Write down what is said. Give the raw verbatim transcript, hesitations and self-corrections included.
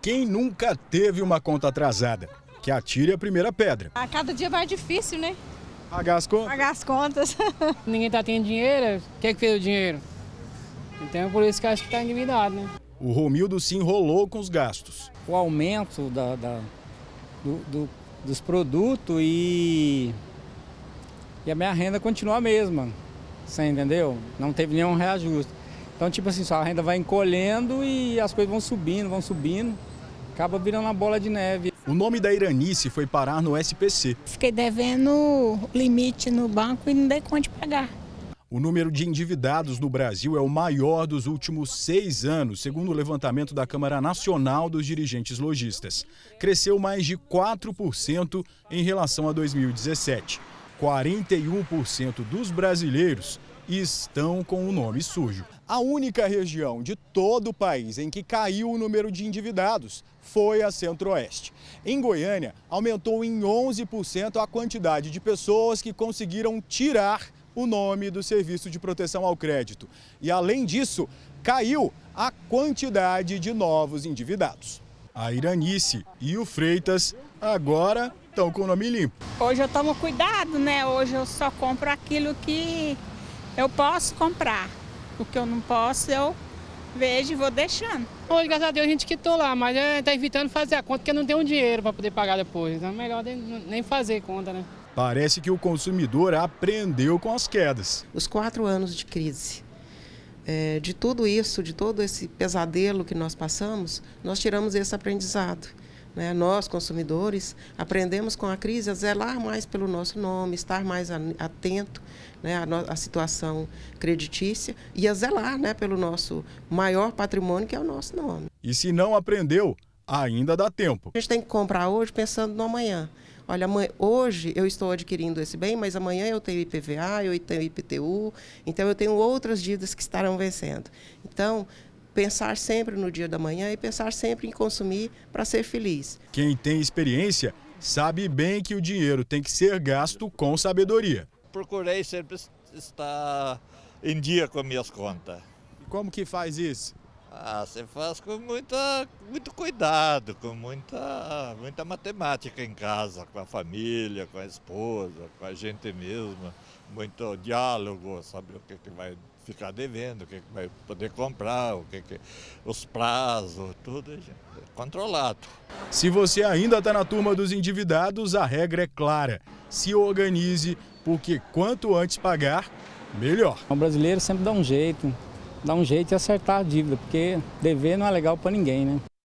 Quem nunca teve uma conta atrasada? Que atire a primeira pedra. A cada dia vai difícil, né? Pagar as contas? Pagar as contas. Ninguém tá tendo dinheiro, quem é que fez o dinheiro? Então é por isso que acho que tá endividado, né? O Romildo se enrolou com os gastos. O aumento da, da, do, do, dos produtos e, e a minha renda continua a mesma, você entendeu? Não teve nenhum reajuste. Então, tipo assim, só a renda vai encolhendo e as coisas vão subindo, vão subindo, acaba virando uma bola de neve. O nome da Iranice foi parar no S P C. Fiquei devendo limite no banco e não dei conta de pagar. O número de endividados no Brasil é o maior dos últimos seis anos, segundo o levantamento da Câmara Nacional dos Dirigentes Lojistas. Cresceu mais de quatro por cento em relação a dois mil e dezessete. quarenta e um por cento dos brasileiros estão com o nome sujo. A única região de todo o país em que caiu o número de endividados foi a Centro-Oeste. Em Goiânia, aumentou em onze por cento a quantidade de pessoas que conseguiram tirar o nome do Serviço de Proteção ao Crédito. E, além disso, caiu a quantidade de novos endividados. A Iranice e o Freitas agora estão com o nome limpo. Hoje eu tomo cuidado, né? Hoje eu só compro aquilo que eu posso comprar. O que eu não posso, eu vejo e vou deixando. Hoje, graças a Deus, a gente quitou lá, mas está evitando fazer a conta porque não tem um dinheiro para poder pagar depois. Então é melhor nem fazer conta, né? Parece que o consumidor aprendeu com as quedas. Os quatro anos de crise, é, de tudo isso, de todo esse pesadelo que nós passamos, nós tiramos esse aprendizado. Né? Nós, consumidores, aprendemos com a crise a zelar mais pelo nosso nome, estar mais atento, né, à, no, à situação creditícia e a zelar, né, pelo nosso maior patrimônio, que é o nosso nome. E se não aprendeu, ainda dá tempo. A gente tem que comprar hoje pensando no amanhã. Olha, hoje eu estou adquirindo esse bem, mas amanhã eu tenho I P V A, eu tenho I P T U, então eu tenho outras dívidas que estarão vencendo. Então, pensar sempre no dia da manhã e pensar sempre em consumir para ser feliz. Quem tem experiência sabe bem que o dinheiro tem que ser gasto com sabedoria. Procurei sempre estar em dia com minhas contas. E como que faz isso? Ah, você faz com muita, muito cuidado, com muita, muita matemática em casa, com a família, com a esposa, com a gente mesma. Muito diálogo, saber o que, que vai ficar devendo, o que, que vai poder comprar, o que, que os prazos, tudo é controlado. Se você ainda está na turma dos endividados, a regra é clara. Se organize, porque quanto antes pagar, melhor. O brasileiro sempre dá um jeito. Dá um jeito de acertar a dívida, porque dever não é legal para ninguém, né?